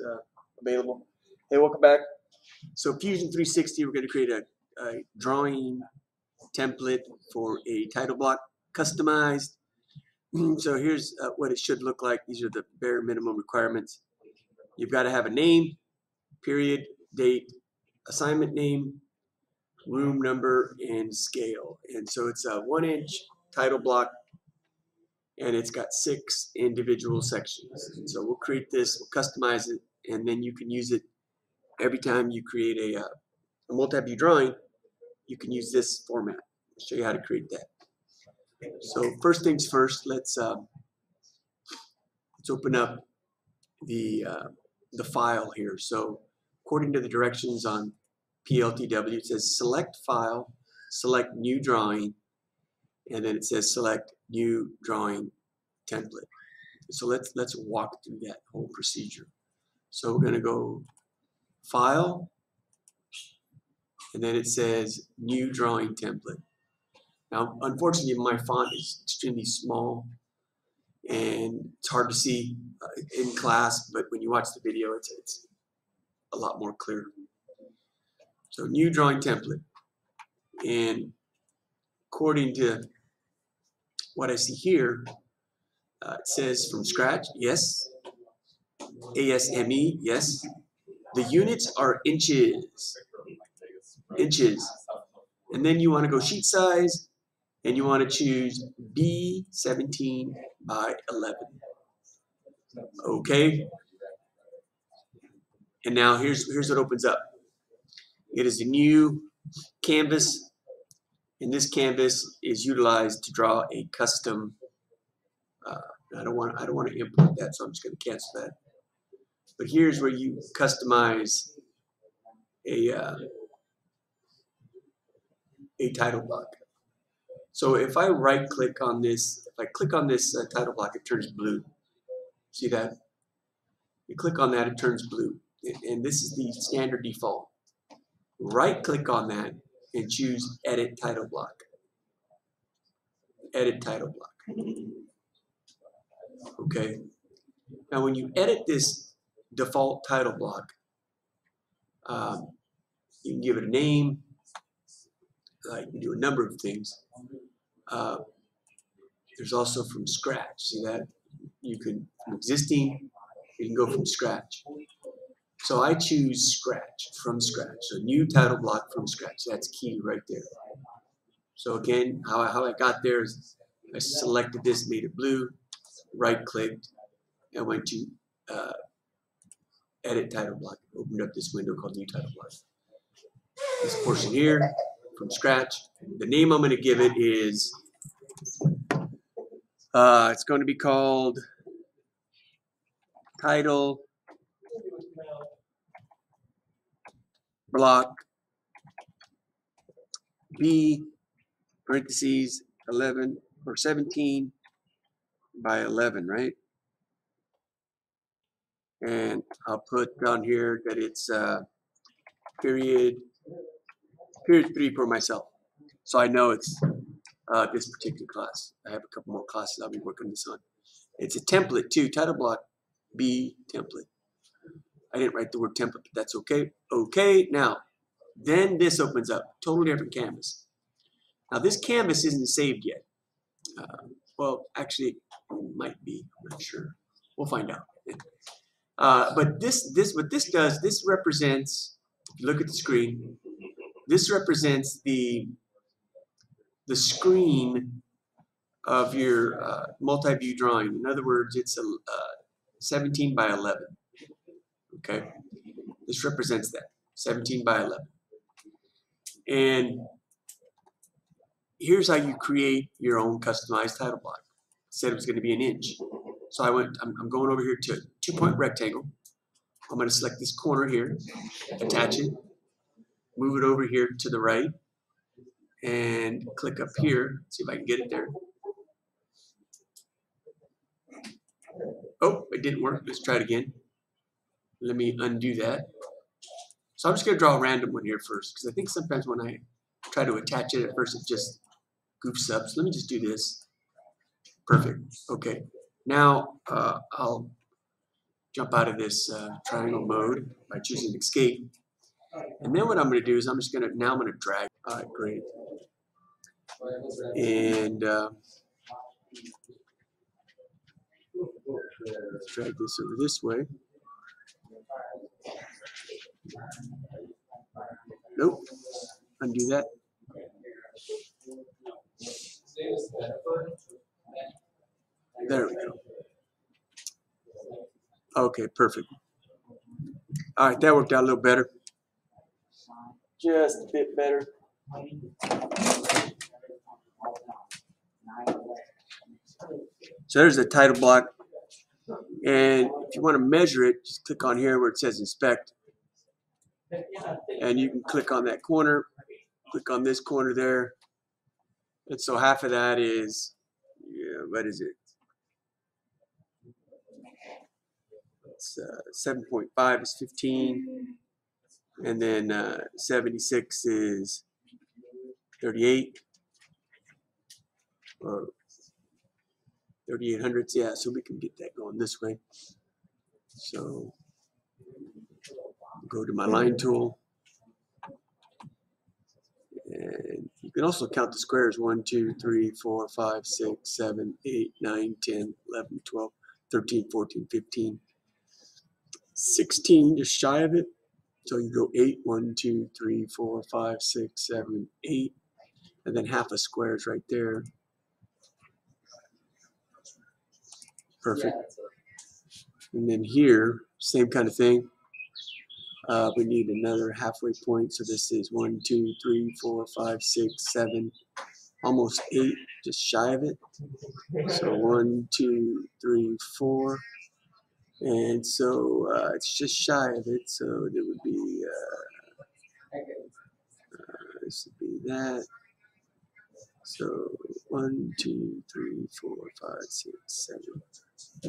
available. Hey, welcome back. So Fusion 360, we're going to create a drawing template for a title block, customized. So here's what it should look like. These are the bare minimum requirements. You've got to have a name, period, date, assignment name, room number, and scale. And so it's a 1-inch title block, and it's got 6 individual sections. And so we'll create this, we'll customize it, and then you can use it every time you create a multi-view drawing. You can use this format. I'll show you how to create that. So first things first, let's open up the file here. So according to the directions on PLTW, it says select file, select new drawing, and then it says select new drawing template. So let's walk through that whole procedure. So we're going to go file, and then it says new drawing template. Now, unfortunately, my font is extremely small, and it's hard to see in class, but when you watch the video, it's a lot more clear. So new drawing template, and according to what I see here, it says from scratch, yes. ASME, yes. The units are inches. And then you want to go sheet size, and you want to choose B17 by 11. Okay. And now here's what opens up. It is a new canvas, and this canvas is utilized to draw a custom. I don't want to import that, so I'm just going to cancel that. But here's where you customize a title block. So if I right click on this, if I click on this title block, it turns blue. See that? You click on that, it turns blue. And this is the standard default. Right click on that and choose edit title block. Edit title block. Okay. Now when you edit this default title block, you can give it a name. You can do a number of things. There's also from scratch. See that? You can, from existing, you can go from scratch. So I choose scratch, from scratch. So new title block from scratch. That's key right there. So again, how I got there is I selected this, made it blue, right clicked, and went to edit title block. Opened up this window called new title block. This portion here, from scratch. The name I'm going to give it is, it's going to be called title block B parentheses 11 or 17 by 11, right? And I'll put down here that it's period 3 for myself. So I know it's this particular class. I have a couple more classes I'll be working this on. It's a template too, title block B template. I didn't write the word template, but that's okay. Okay, now, then this opens up, totally different canvas. Now this canvas isn't saved yet. Well, actually, it might be, I'm not sure. We'll find out. But what this does, this represents, if you look at the screen, this represents the screen of your multi-view drawing. In other words, it's a 17 by 11. Okay, this represents that 17 by 11. And here's how you create your own customized title block. I said it was going to be an inch. So I'm going over here to 2-point rectangle. I'm going to select this corner here, attach it, move it over here to the right, and click up here. See if I can get it there. Oh, it didn't work. Let's try it again. Let me undo that. So I'm just going to draw a random one here first, because I think sometimes when I try to attach it at first, it just goofs up. So let me just do this. Perfect. Okay. Now I'll jump out of this triangle mode by choosing escape. And then what I'm going to do is I'm going to drag. All right, great. And let's drag this over this way. Nope. Undo that. There we go. Okay, perfect. All right, that worked out a little better. Just a bit better. So there's the title block. And if you want to measure it, just click on here where it says inspect. And you can click on that corner, click on this corner there. And so half of that is, what is it? It's 7.5 is 15. And then 76 is 38. Or 38 hundredths, yeah, so we can get that going this way. So go to my line tool. And you can also count the squares 1, 2, 3, 4, 5, 6, 7, 8, 9, 10, 11, 12, 13, 14, 15, 16, just shy of it. So you go 8, 1, 2, 3, 4, 5, 6, 7, 8, and then half a square is right there. Perfect. And then here, same kind of thing. We need another halfway point. So this is 1, 2, 3, 4, 5, 6, 7, almost 8, just shy of it. So 1, 2, 3, 4. And so it's just shy of it. So it would be, this would be that. So 1, 2, 3, 4, 5, 6, 7, 8.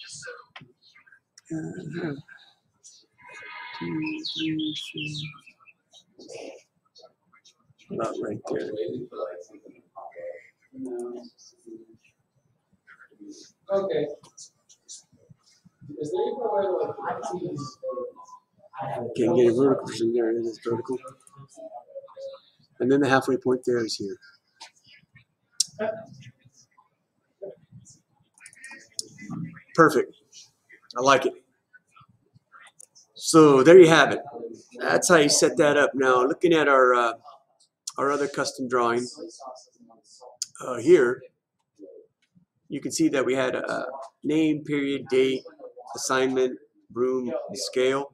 2, 3, 4. About right there. Okay. Is there even a way to like these? Can't get a vertical from there. It is vertical. And then the halfway point there is here. Perfect. I like it. So there you have it. That's how you set that up. Now looking at our other custom drawing here, you can see that we had a name, period, date, assignment, room, scale.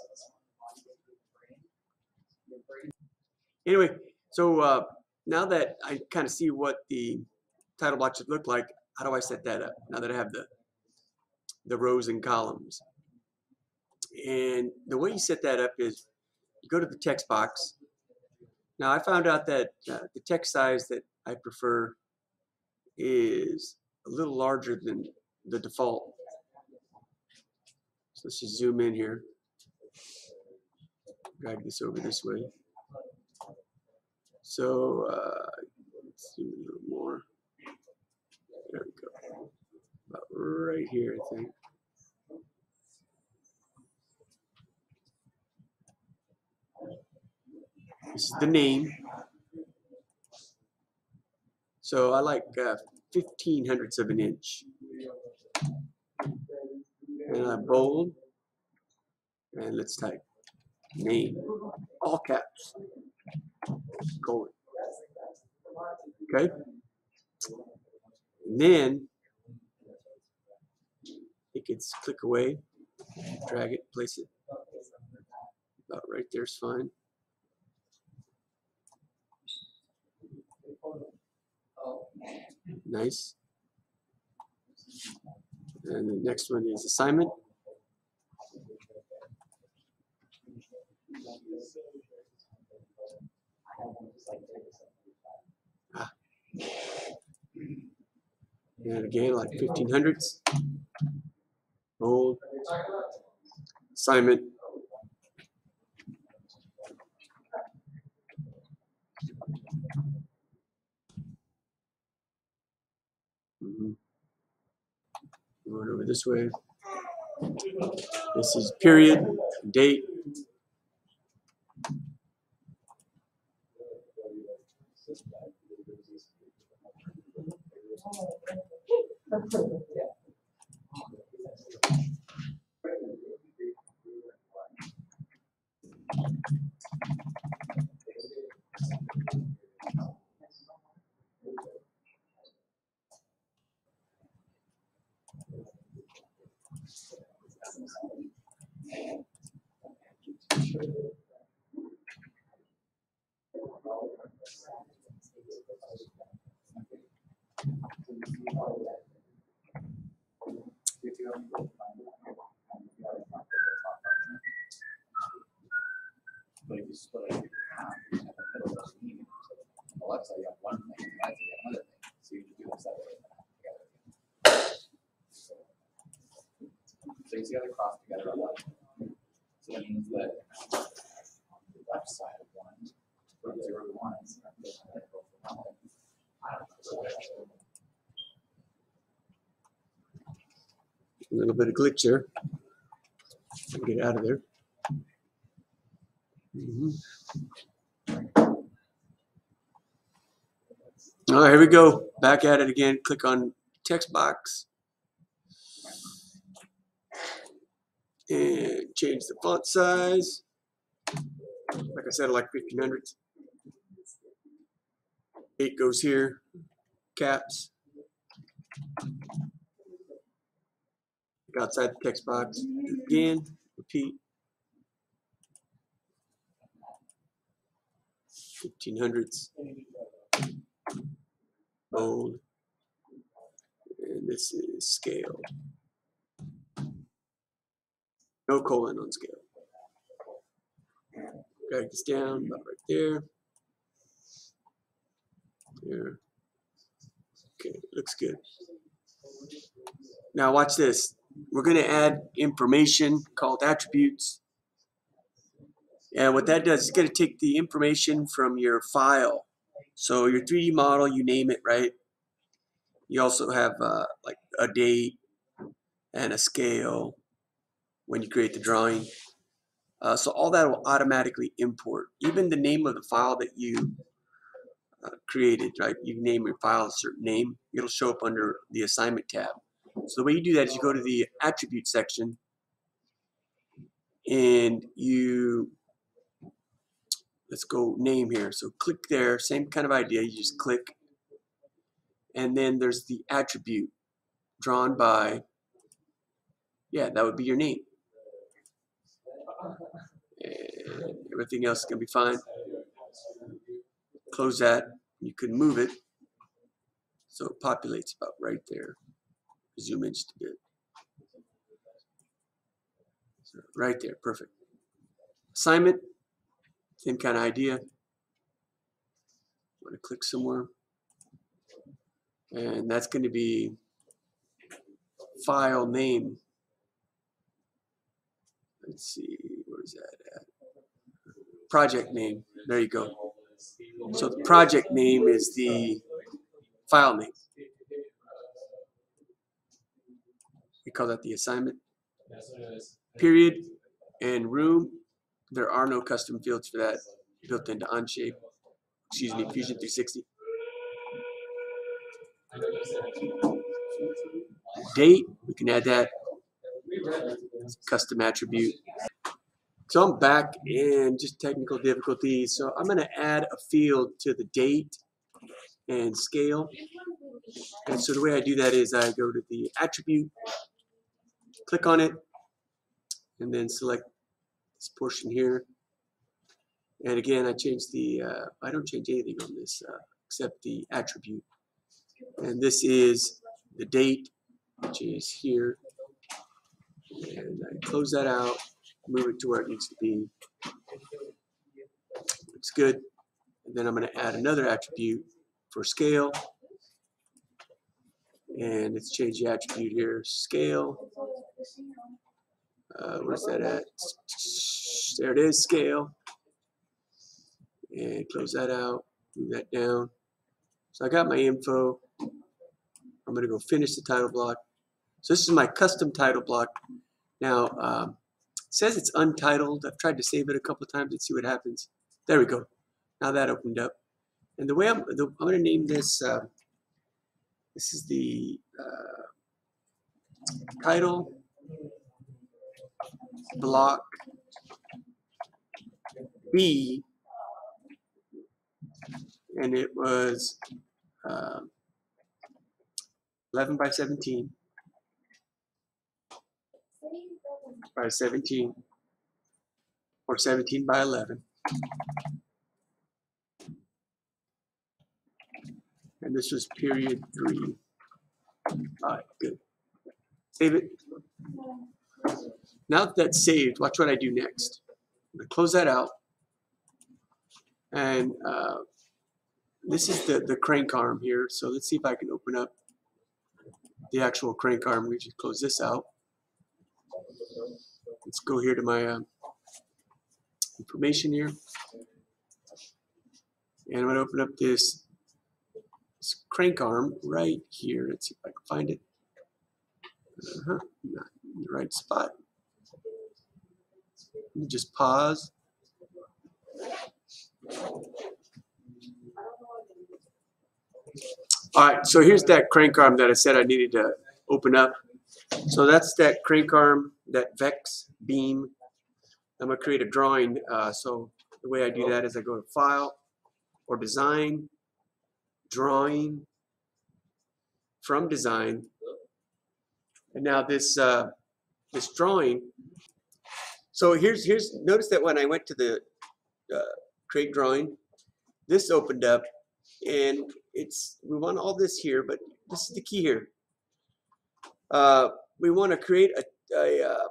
Anyway, so now that I kind of see what the title block should look like, how do I set that up? Now that I have the rows and columns. And the way you set that up is you go to the text box. Now I found out that the text size that I prefer is a little larger than the default. So let's just zoom in here. Drag this over this way. So let's zoom in a little more. There we go. About right here, I think. This is the name. So I like 15 hundredths of an inch. And I bold. And let's type name. All caps. Colon. Okay. And then you can click away, drag it, place it. About right there is fine. Nice. And the next one is assignment. And again, like 15 hundredths. Bold. Assignment. Going over this way. This is period, date. But if you split it in half, at the middle doesn't mean anything. On the left side, you have one thing, on the right side, you have another thing. So you do them separately and then together. So you see how they cross together on that? So that means that on the left side of one, from 0 to 1, it's not just going to go from nothing. A little bit of glitch there. Get out of there. All right, here we go. Back at it again. Click on text box and change the font size. Like I said, I like 1500s. 8 goes here. Caps. Look outside the text box. Do it again. Repeat. 1500s. Bold. And this is scale. No colon on scale. Drag this down about right there. There. Okay, looks good. Now watch this. We're going to add information called attributes. And what that does is going to take the information from your file. So your 3D model, you name it, right? You also have like a date and a scale when you create the drawing. So all that will automatically import. Even the name of the file that you created, right? You name your file a certain name. It'll show up under the assignment tab. So the way you do that is you go to the attribute section and you, let's go name here. So click there, same kind of idea. You just click. And then there's the attribute drawn by, yeah, that would be your name. And everything else is going to be fine. Close that. You can move it so it populates about right there. Zoom in just a bit. So right there, perfect. Assignment, same kind of idea. Want to click somewhere. And that's going to be file name. Let's see, where's that at? Project name. There you go. So the project name is the file name. We call that the assignment. Period and room. There are no custom fields for that built into Onshape. Excuse me, Fusion 360. Date, we can add that. Custom attribute. So I'm back in just technical difficulties. So I'm going to add a field to the date and scale. And so the way I do that is I go to the attribute, click on it, and then select this portion here. And again, I change the, I don't change anything on this except the attribute. And this is the date, which is here. And I close that out, move it to where it needs to be. Looks good. And then I'm going to add another attribute for scale. And let's change the attribute here, scale. Where's that at? There it is, scale. And close that out, move that down. So I got my info. I'm going to go finish the title block. So this is my custom title block. Now, it says it's untitled. I've tried to save it a couple times and see what happens. There we go. Now that opened up. And the way I'm going to name this, this is the title block B, and it was 11 by 17 by 17 or 17 by 11. And this was period 3. All right, good. Save it. Now that that's saved, watch what I do next. I'm going to close that out. And this is the crank arm here. So let's see if I can open up the actual crank arm. We just close this out. Let's go here to my information here. And I'm going to open up this crank arm right here. Let's see if I can find it. Not in the right spot. Let me just pause. All right, so here's that crank arm that I said I needed to open up. So that's that crank arm, that Vex beam. I'm going to create a drawing. So the way I do that is I go to File or Design, Drawing, from Design. And now this this drawing. So here's notice that when I went to the create drawing, this opened up, and we want all this here, but this is the key here. We want to create a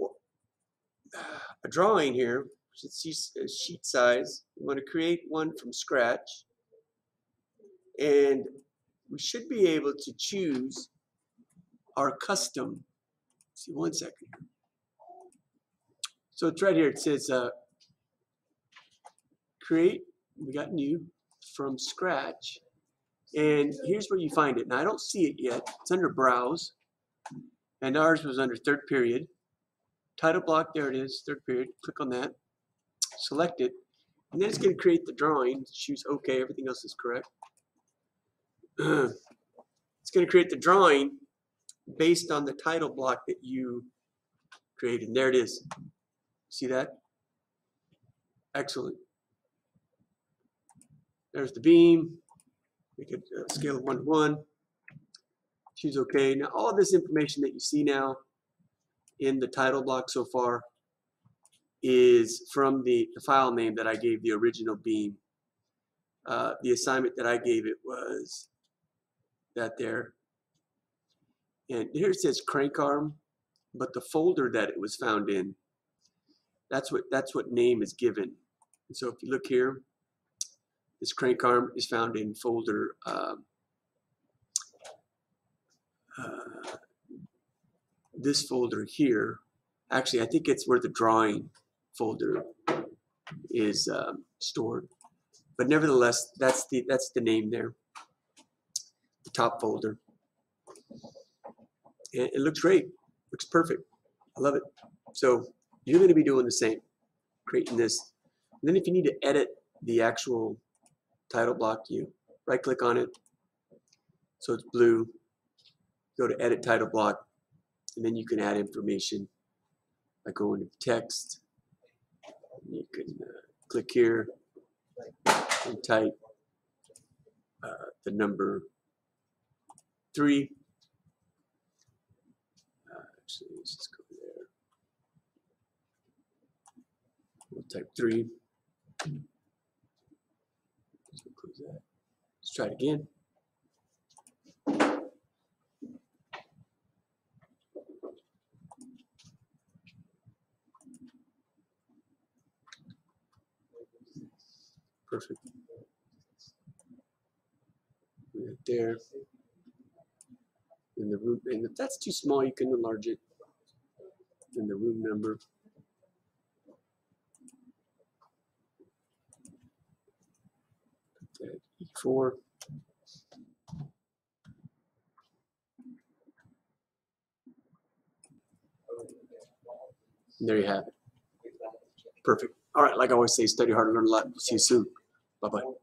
drawing here. It's sheet size. We want to create one from scratch, and we should be able to choose our custom. Let's see, 1 second. So it's right here. It says create. We got new from scratch, and here's where you find it. Now I don't see it yet. It's under Browse, and ours was under third period. Title block, there it is, third period. Click on that, select it, and then it's going to create the drawing. Choose OK. Everything else is correct. It's going to create the drawing based on the title block that you created. And there it is. See that? Excellent. There's the beam. Make it a scale of 1 to 1. Choose OK. Now all of this information that you see now in the title block so far is from the file name that I gave the original beam. The assignment that I gave it was that there. And here it says crank arm, but the folder that it was found in, that's what name is given. And so if you look here, this crank arm is found in folder this folder here. Actually, I think it's where the drawing folder is stored. But nevertheless, that's the name there, the top folder. And it looks great. Looks perfect. I love it. So you're going to be doing the same, creating this. And then if you need to edit the actual title block, you right-click on it, so it's blue. Go to Edit Title Block, and then you can add information by going to text. You can click here and type the number 3. Actually, let's just go there. We'll type 3. Close that. Let's try it again. Perfect. Right there. In the room, and if that's too small, you can enlarge it. In the room number. Okay, E4. And there you have it. Perfect. All right, like I always say, study hard, learn a lot. See you soon. Bye-bye.